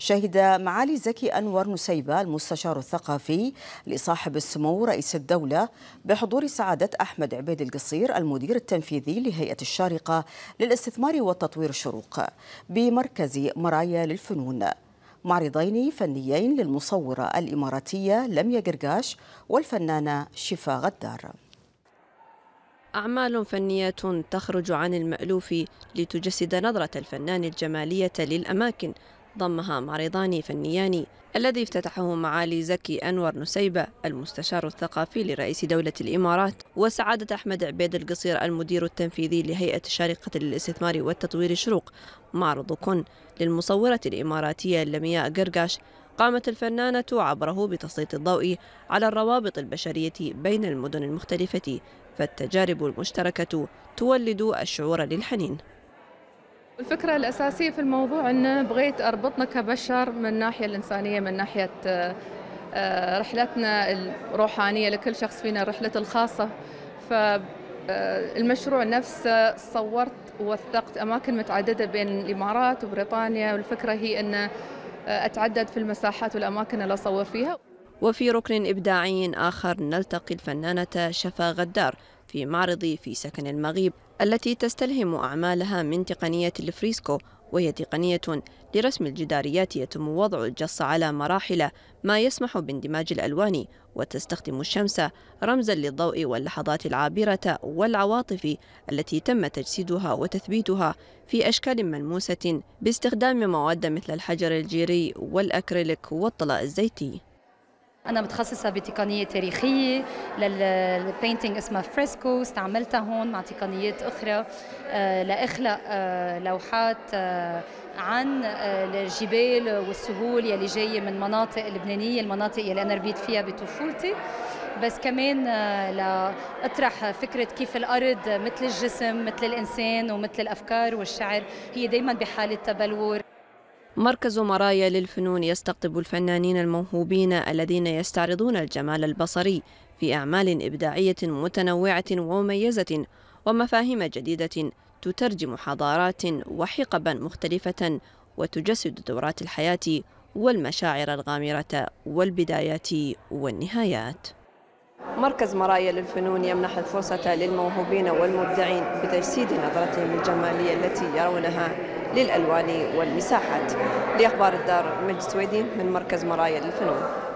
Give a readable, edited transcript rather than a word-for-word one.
شهد معالي زكي أنور نسيبة المستشار الثقافي لصاحب السمو رئيس الدولة بحضور سعادة أحمد عبيد القصير المدير التنفيذي لهيئة الشارقة للاستثمار والتطوير الشروق بمركز مرايا للفنون، معرضين فنيين للمصورة الإماراتية لميا قرقاش والفنانة شفا غدار. أعمال فنية تخرج عن المألوف لتجسد نظرة الفنان الجمالية للأماكن، ضمها معرضان فنيان الذي افتتحه معالي زكي أنور نسيبة المستشار الثقافي لرئيس دولة الإمارات وسعادة أحمد عبيد القصير المدير التنفيذي لهيئة الشارقة للاستثمار والتطوير الشروق. معرض كن للمصورة الإماراتية لمياء قرقاش قامت الفنانة عبره بتسليط الضوء على الروابط البشرية بين المدن المختلفة، فالتجارب المشتركة تولد الشعور للحنين. الفكرة الأساسية في الموضوع أن بغيت أربطنا كبشر من الناحية الإنسانية، من ناحية رحلتنا الروحانية، لكل شخص فينا رحلته الخاصة. فالمشروع نفسه صورت ووثقت أماكن متعددة بين الإمارات وبريطانيا، والفكرة هي أن أتعدد في المساحات والأماكن اللي أصور فيها. وفي ركن إبداعي آخر نلتقي الفنانة شفا غدار في معرض في سكن المغيب التي تستلهم أعمالها من تقنية الفريسكو، وهي تقنية لرسم الجداريات يتم وضع الجص على مراحل ما يسمح باندماج الألوان، وتستخدم الشمس رمزا للضوء واللحظات العابرة والعواطف التي تم تجسيدها وتثبيتها في أشكال ملموسة باستخدام مواد مثل الحجر الجيري والأكريليك والطلاء الزيتي. أنا متخصصة بتقنية تاريخية للبينتينج اسمها فريسكو، استعملتها هون مع تقنيات أخرى لأخلق لوحات عن الجبال والسهول يلي جاية من مناطق لبنانية، المناطق يلي أنا ربيت فيها بطفولتي، بس كمان لأطرح فكرة كيف الأرض مثل الجسم مثل الإنسان ومثل الأفكار والشعر هي دايما بحالة تبلور. مركز مرايا للفنون يستقطب الفنانين الموهوبين الذين يستعرضون الجمال البصري في أعمال إبداعية متنوعة ومميزة ومفاهيم جديدة تترجم حضارات وحقبا مختلفة وتجسد دورات الحياة والمشاعر الغامرة والبدايات والنهايات. مركز مرايا للفنون يمنح الفرصة للموهوبين والمبدعين بتجسيد نظرتهم الجمالية التي يرونها للألوان والمساحات. لأخبار الدار، مجد سويدي من مركز مرايا للفنون.